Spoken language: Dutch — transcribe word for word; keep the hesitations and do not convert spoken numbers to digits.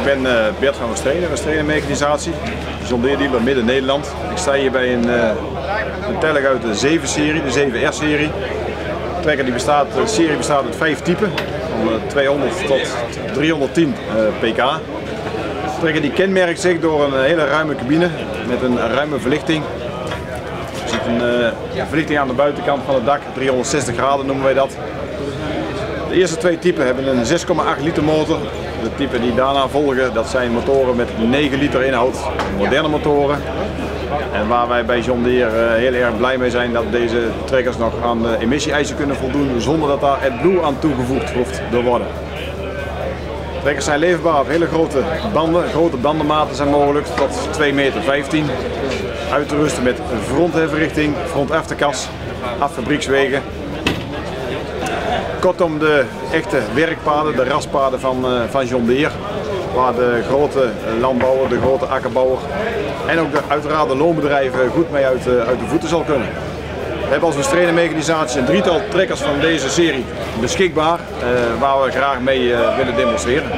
ben uh, Bert van Westrijnen, Westrijnen Mechanisatie, John Deere dealer Midden-Nederland. Ik sta hier bij een, uh, een teller uit de zeven serie, de zeven R serie. De trekker die bestaat, de serie bestaat uit vijf typen, van uh, tweehonderd tot driehonderdtien uh, pk. De trekker die kenmerkt zich door een hele ruime cabine met een ruime verlichting. Er zit een uh, verlichting aan de buitenkant van het dak, driehonderdzestig graden noemen wij dat. De eerste twee typen hebben een zes komma acht liter motor. De typen die daarna volgen, dat zijn motoren met negen liter inhoud, moderne motoren. En waar wij bij John Deere heel erg blij mee zijn dat deze trekkers nog aan de emissie-eisen kunnen voldoen zonder dat daar AdBlue aan toegevoegd hoeft te worden. Trekkers zijn leverbaar op hele grote banden, grote bandenmaten zijn mogelijk tot twee meter vijftien. Uit te rusten met fronthefverrichting, front-afterkas, affabriekswegen. Kortom, de echte werkpaden, de raspaden van, uh, van John Deere, waar de grote landbouwer, de grote akkerbouwer en ook de, uiteraard de loonbedrijven goed mee uit, uh, uit de voeten zal kunnen. We hebben als Westrijnen Mechanisatie een drietal trekkers van deze serie beschikbaar, uh, waar we graag mee uh, willen demonstreren.